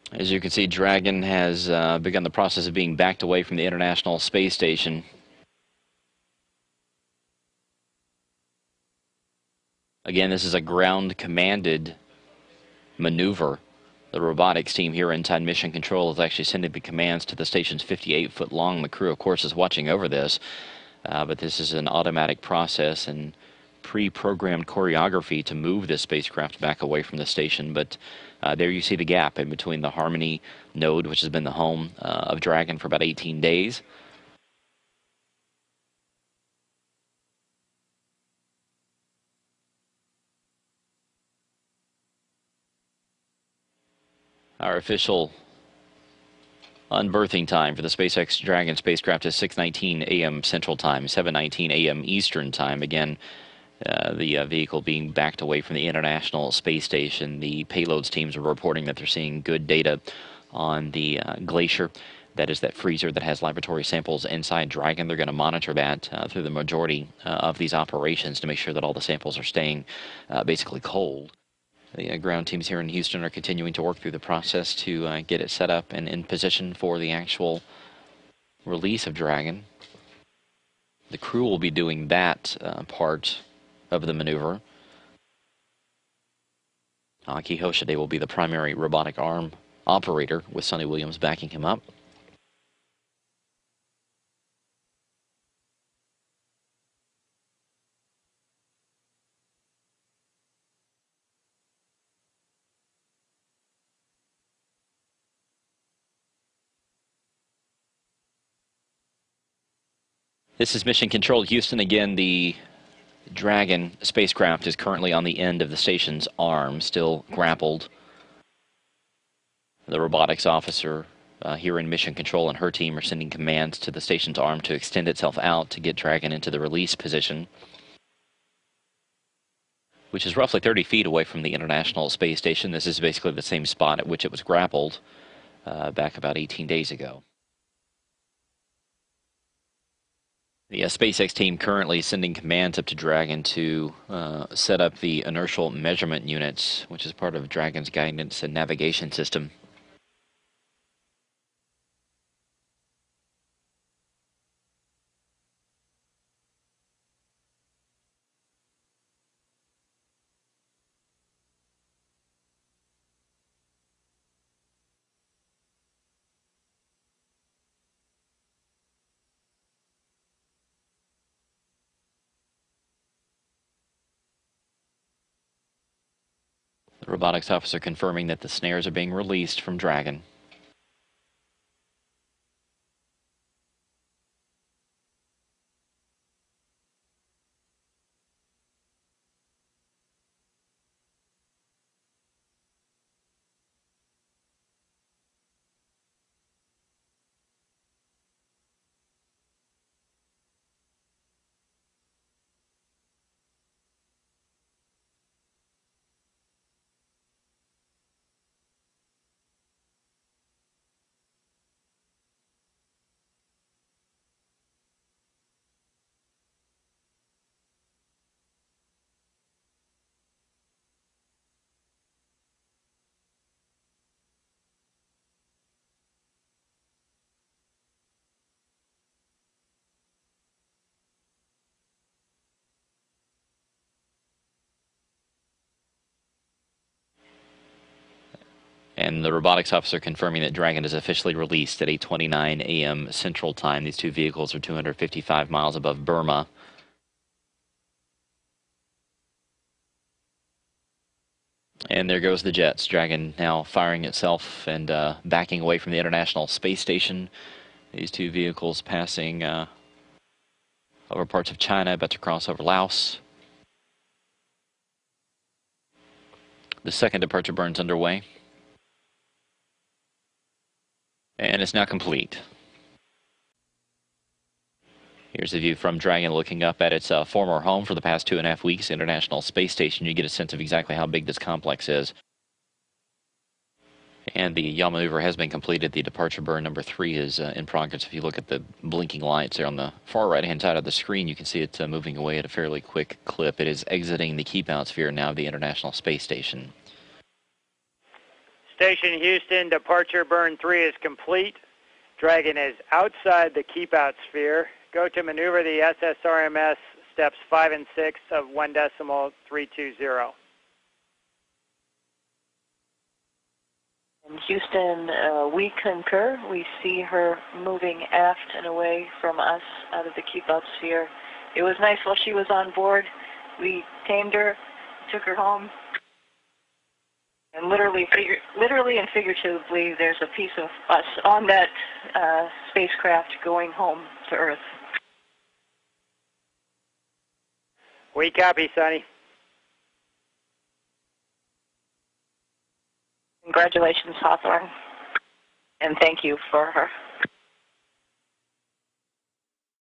As you can see, Dragon has begun the process of being backed away from the International Space Station. Again, this is a ground-commanded maneuver. The robotics team here inside Mission Control is actually sending the commands to the station's 58-foot long. The crew, of course, is watching over this, but this is an automatic process and pre-programmed choreography to move this spacecraft back away from the station. But there you see the gap in between the Harmony node, which has been the home of Dragon for about 18 days. Our official unberthing time for the SpaceX Dragon spacecraft is 6:19 a.m. Central Time, 7:19 a.m. Eastern Time. Again, the vehicle being backed away from the International Space Station. The payloads teams are reporting that they're seeing good data on the Glacier. That is that freezer that has laboratory samples inside Dragon. They're going to monitor that through the majority of these operations to make sure that all the samples are staying basically cold. The ground teams here in Houston are continuing to work through the process to get it set up and in position for the actual release of Dragon. The crew will be doing that part of the maneuver. Aki Hoshide will be the primary robotic arm operator, with Sonny Williams backing him up. This is Mission Control Houston. Again, the Dragon spacecraft is currently on the end of the station's arm, still grappled. The robotics officer here in Mission Control and her team are sending commands to the station's arm to extend itself out to get Dragon into the release position, which is roughly 30 feet away from the International Space Station. This is basically the same spot at which it was grappled back about 18 days ago. The SpaceX team currently sending commands up to Dragon to set up the inertial measurement units, which is part of Dragon's guidance and navigation system. The robotics officer confirming that the snares are being released from Dragon. And the robotics officer confirming that Dragon is officially released at 8:29 a.m. Central Time. These two vehicles are 255 miles above Burma. And there goes the jets. Dragon now firing itself and backing away from the International Space Station. These two vehicles passing over parts of China, about to cross over Laos. The second departure burn's underway. And it's now complete. Here's a view from Dragon looking up at its former home for the past 2.5 weeks, International Space Station. You get a sense of exactly how big this complex is. And the yaw maneuver has been completed. The departure burn number 3 is in progress. If you look at the blinking lights there on the far right-hand side of the screen, you can see it moving away at a fairly quick clip. It is exiting the keep-out sphere now of the International Space Station. Station Houston, departure burn 3 is complete. Dragon is outside the keep-out sphere. Go to maneuver the SSRMS steps 5 and 6 of 1.320. In Houston, we concur. We see her moving aft and away from us out of the keep-out sphere. It was nice while she was on board. We tamed her, took her home, and literally and figuratively, there's a piece of us on that spacecraft going home to Earth. We copy, Sonny. Congratulations, Hawthorne, and thank you for her.